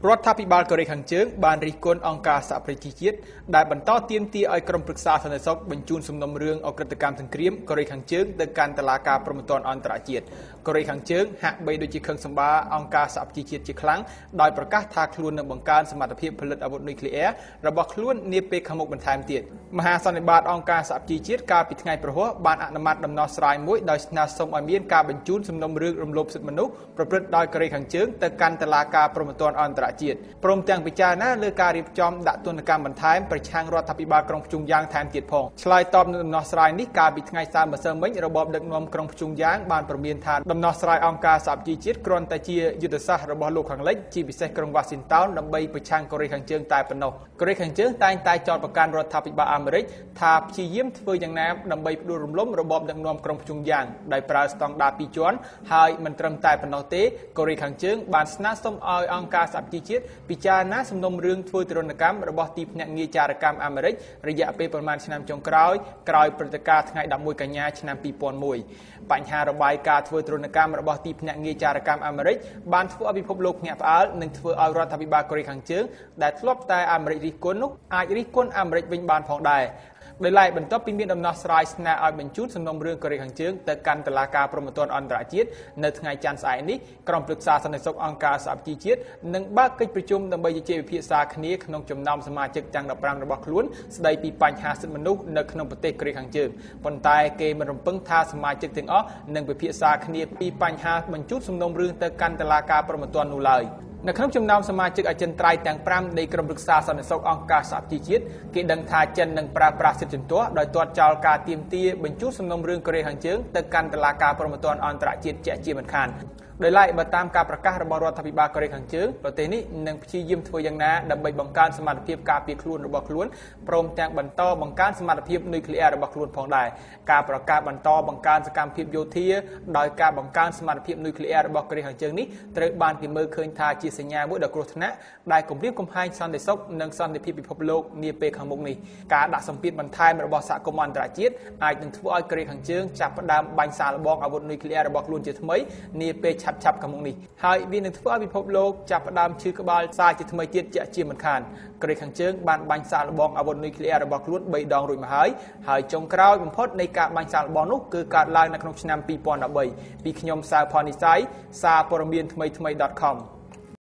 រដ្ឋាភិបាលកូរ៉េខាងជើងបានរិះគន់អង្គការសហប្រជាជាតិដែលបន្តទាមទារឲ្យក្រុមប្រឹក្សាសន្តិសុខបញ្ជូនសំណុំរឿងអក្រិតកម្មសង្គ្រាមកូរ៉េខាងជើងទៅកាន់តុលាការព្រហ្មទណ្ឌអន្តរជាតិកូរ៉េខាងជើងហាក់បីដូចជាខឹងសម្បារអង្គការសហប្រជាជាតិជាខ្លាំងដោយប្រកាសថាខ្លួននឹងបង្កើនសមត្ថភាពផលិតអាវុធនុយក្លេអ៊ែររបស់ខ្លួននាពេលខាងមុខបន្ថែមទៀតមហាសន្និបាតអង្គការសហប្រជាជាតិកាលពីថ្ងៃព្រហស្បតិ៍បានអនុម័តដំណោះស្រាយមួយដោយស្នើសុំឲ្យមានការបញ្ជូនសំណុំរឿងរំលោភសិទ្ធិមនុស្សប្រព្រឹត្តដោយកូរ៉េខាងជើងទៅកាន់តុលាការព្រហ្មទណ្ឌអន្តរជាតិព្រមទាំងពិចារណាលើការរៀបចំដាក់ទណ្ឌកម្មបន្ថែមប្រឆាំងរដ្ឋាភិបាលក្រុងភ្ជុងយ៉ាងថែមទៀតផងឆ្លើយតបនឹងដំណោះស្រាយនេះកាលពីថ្ងៃសៅរ៍ម្សិលមិញរបបដឹកនាំក្រុងភ្ជុងយ៉ាងបានព្រមានថាដំណោះស្រាយអង្គការសហប្រជាជាតិគ្រាន់តែជាយុទ្ធសាស្ត្ររបស់លោកខាងលិចជាពិសេសក្រុងវ៉ាស៊ីនតោនដើម្បីប្រឆាំងកូរ៉េខាងជើងតែប៉ុណ្ណោះកូរ៉េខាងជើងតែងតែចោទប្រកាន់រដ្ឋាភិបាលអាមេរិកថាព្យាយាមធ្វើយ៉ាងណាដើម្បីផ្ដួលរំលំរបបដឹកនាំក្រុងភ្ជុងយ៉ាងដោយប្រើស្តង់ដារ2ជាន់ហើយមិនត្រឹមតែប៉ុណ្ណោះទេកូរ៉េខាងជើងបានស្នើសុំឲ្យអង្គការសហប្រជាជាតិពិចារណាសំណុំរឿងធ្វើទរណកម្មរបស់ទីភ្នាក់ងារចារកម្មអាមេរិករយៈពេលប្រមាណឆ្នាំចុងក្រោយក្រោយព្រឹត្តិការណ៍ថ្ងៃ11កញ្ញាឆ្នាំ2001បញ្ហារបាយការណ៍ធ្វើទរណកម្មរបស់ទីភ្នាក់ងារចារកម្មអាមេរិកបានធ្វើឲ្យពិភពលោកភ្ញាក់ផ្អើលនិងធ្វើឲ្យរដ្ឋាភិបាលកូរ៉េខាងជើងដែលធ្លាប់តែអាមេរិករិះគន់នោះអាចរិះគន់អាមេរិកវិញបានផងដែរដោយឡែកបន្ទាប់ពីមានដំណោះស្រាយស្នើឲ្យបញ្ជូនសំណុំរឿងកូរ៉េខាងជើងទៅកាន់តុលាការព្រហ្មទណ្ឌអន្តរជាតិនៅថ្ងៃច័ន្ទស្អែកនេះក្រុមប្រឹក្សាសន្តិសុខអង្គការសហប្រជាជាតិនឹងបើកកិច្ចប្រជុំដើម្បីជជែកពិភាក្សាគ្នាក្នុងចំណោមសមាជិកទាំង15របស់ខ្លួនស្ដីពីបញ្ហាសិទ្ធិមនុស្សនៅក្នុងប្រទេសកូរ៉េខាងជើងប៉ុន្តែគេមិនរំពឹងថាសមាជិកទាំងអស់នឹងពិភាក្សាគ្នាពីបញ្ហាបញ្ជូនសំណុំរឿងទៅកាន់តុលាការព្រហ្មទណ្ឌនោះឡើយនៅក្នុងចំណោមសមាជិកអចិន្ត្រៃយ៍ទាំង5នៃក្រុមប្រឹក្សាសន្តិសុខអង្គការសហប្រជាជាតិគេដឹងថាចិននឹងប្រើប្រាស់សិទ្ធិជំទាស់ដោយទាត់ចោលការទាមទារបញ្ជូនសំណុំរឿងកូរ៉េខាងជើងទៅកាន់តុលាការព្រហ្មទណ្ឌអន្តរជាតិជាក់ជាមិនខានដោយឡែកបើតាមការប្រកាសរបស់រដ្ឋាភិបាលកូរ៉េខាងជើងប្រទេសនេះនឹងព្យាយាមធ្វើយ៉ាងណាដើម្បីបង្កើនសមត្ថភាពការពារខ្លួនរបស់ខ្លួនព្រមទាំងបន្តបង្កើនសមត្ថភាពនុយក្លេអ៊ែររបស់ខ្លួនផងដែរការប្រកាសបន្តបង្កើនសកម្មភាពយោធាដោយការបង្កើនសមត្ថភាពនុយក្លេអ៊ែររបស់កូរ៉េខាងជើងនេះត្រូវបានគេមើលឃើញថាជាសញ្ញាមួយដ៏គ្រោះថ្នាក់ដែលគំរាមកំហែងសន្តិសុខនិងសន្តិភាពពិភពលោកនាពេលខាងមុខនេះការដាក់សម្ពាធបន្ថែមរបស់សហគមន៍អន្តរជាតិអាចនឹងធ្វើឲ្យកូរ៉េខាងជើងចាប់ផ្ដើមបាញ់សាកល្បងអាវុធនុយក្លេអ៊ែររបស់ខ្លួនជាថ្មីនាពេលឆាប់ខាងមុខនេះហើយវានឹងធ្វើឲ្យពិភពលោកចាប់ផ្ដើមឈឺក្បាលសារជាថ្មីទៀតជាក់ជាមិនខានកូរ៉េខាងជើងបានបាញ់សាកល្បងអាវុធនុយក្លេអ៊ែររបស់ខ្លួន3ដងរួចមកហើយចុងក្រោយបំផុតនៃការបាញ់សាកល្បងនោះគឺកើតឡើងនៅក្នុងឆ្នាំ2013ពីខ្ញុំសៅផននិស័យសារព័ត៌មានថ្មី.com